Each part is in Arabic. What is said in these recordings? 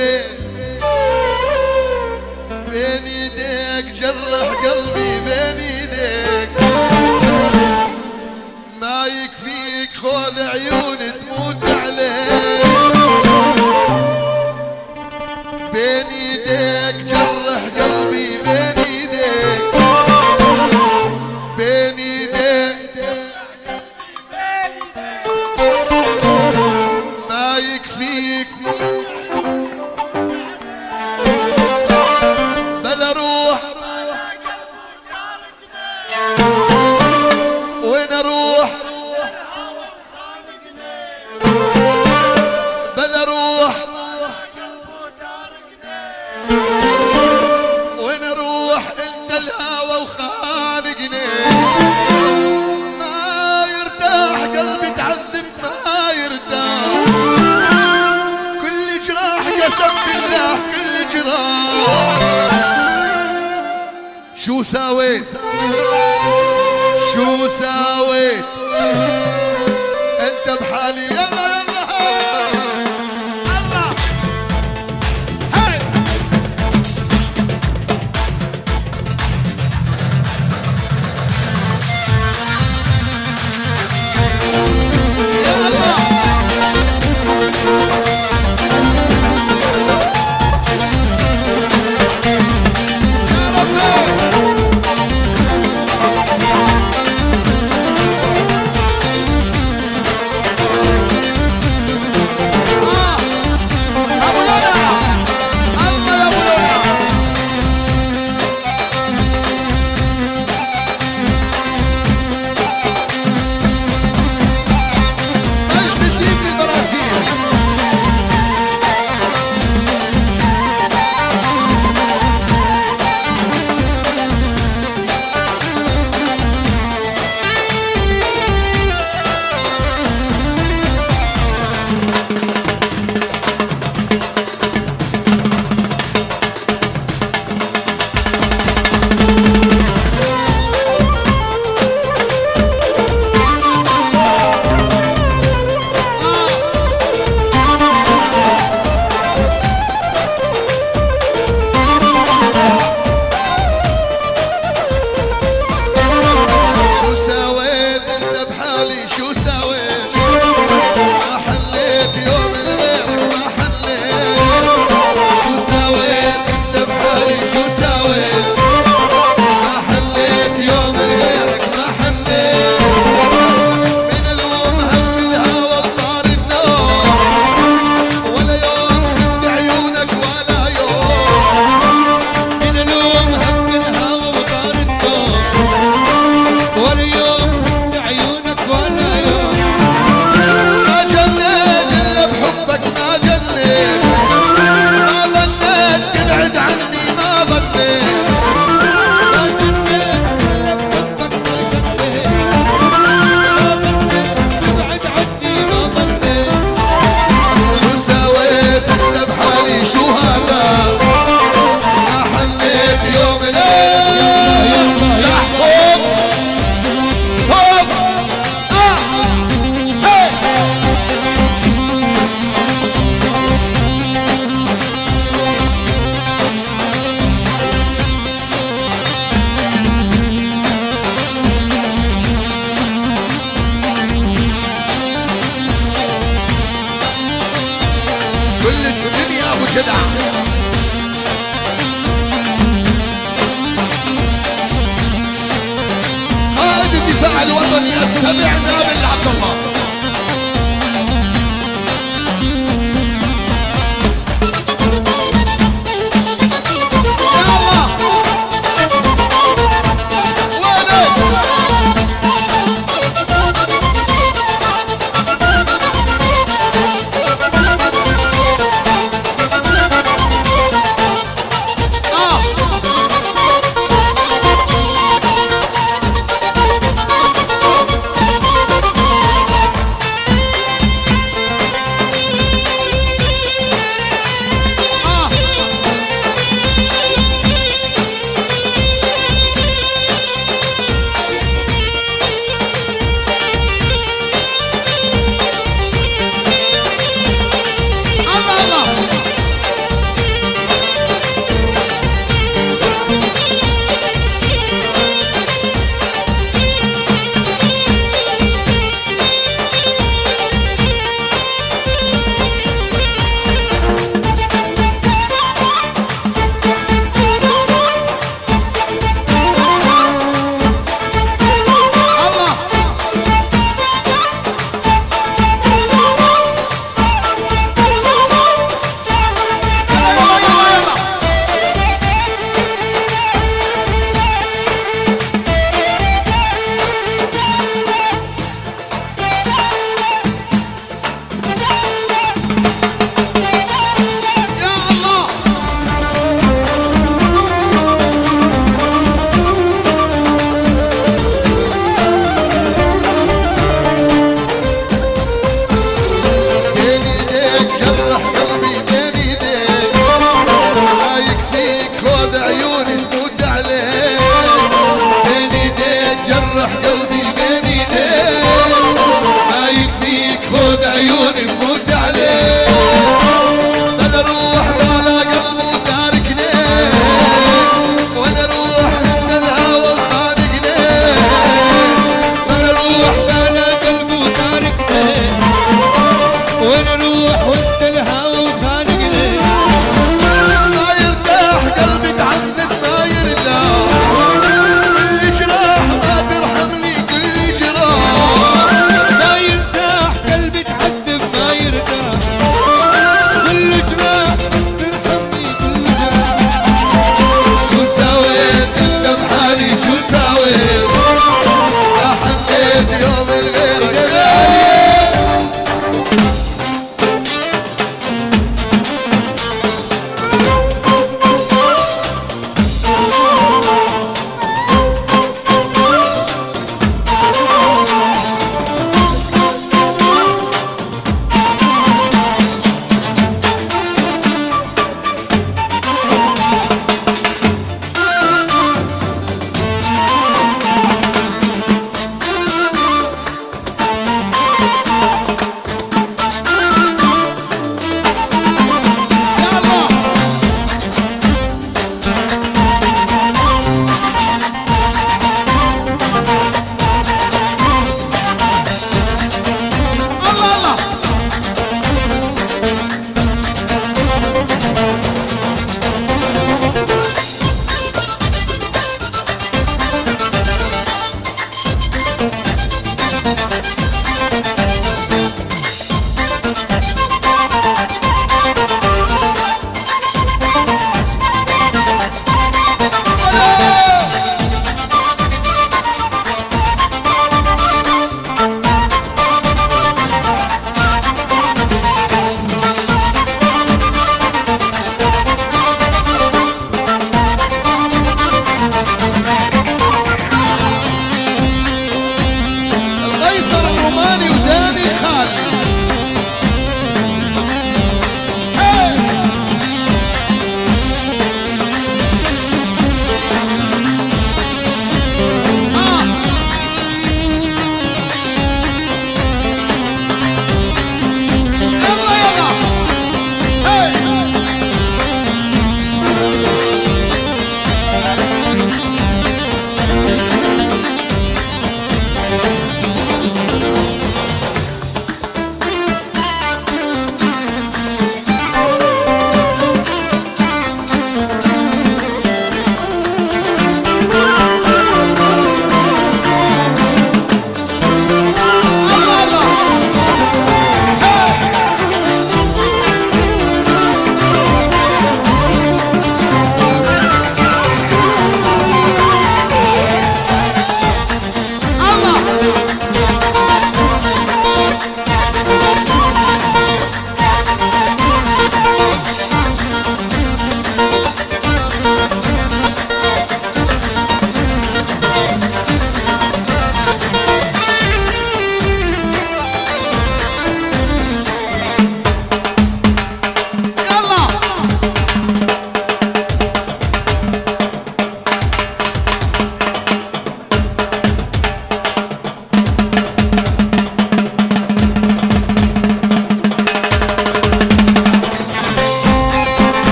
بين ايديك جرح قلبي بين ايديك، ما يكفيك خذ عيون تموت عليك، بين ايديك جرح قلبي بين ايديك، بين ايديك ما يكفيك بلا روح. وين اروح بلا روح، وين اروح انت الهوى وخانقني، ما يرتاح قلبي تعذب ما يرتاح، كل جراح قسم بالله كل جراح. شو سويت شو سويت انت بحالي؟ يلا يلا الله هاي يا الله يا ربي. كل الدنيا ابو جدع. قائد الدفاع الوطني السبع نابل عبد الله. خذ عيوني تموت عليه، بين ايديك جرح قلبي بين ايديك، ما يكفيك خذ عيوني تموت عليه، انا اروح ولا قلبه تاركني، وانا اروح من الهوى خانقني، وانا اروح ولا قلبه تاركني، وانا اروح وانت الهوى خانقني، ما يرتاح قلبي تعذب ما يرتاح، كل جراح ما ترحمني كل جراح، ما يرتاح قلبي تعذب ما يرتاح، كل جراح بس ترحمني كل جراح. شو سويت انت بحالي شو سويت، ما حنيت يوم الغير قلبي.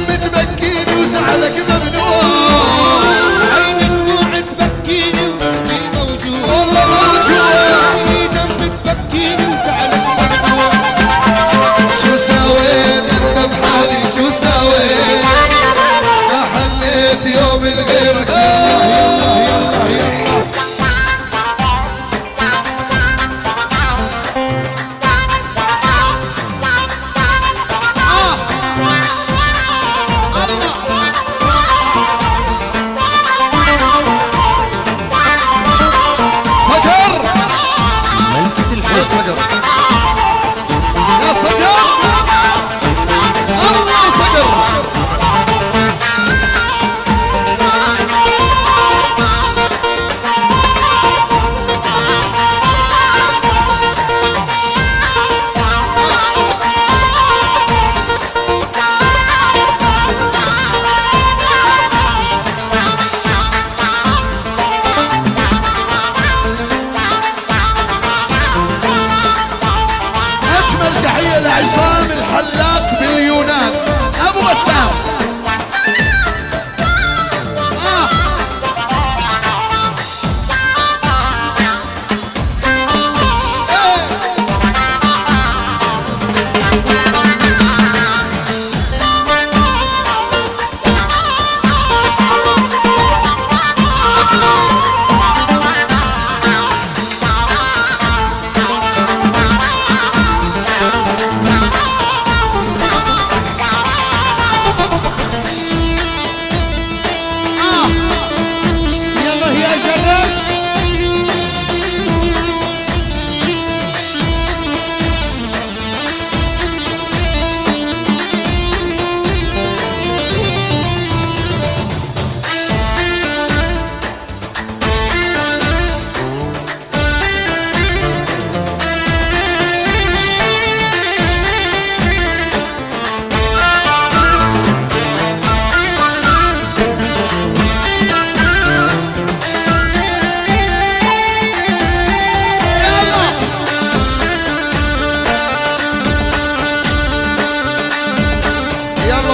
عين دموع تبكيني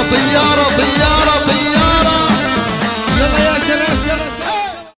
طيارة طيارة طيارة. يلا يا شباب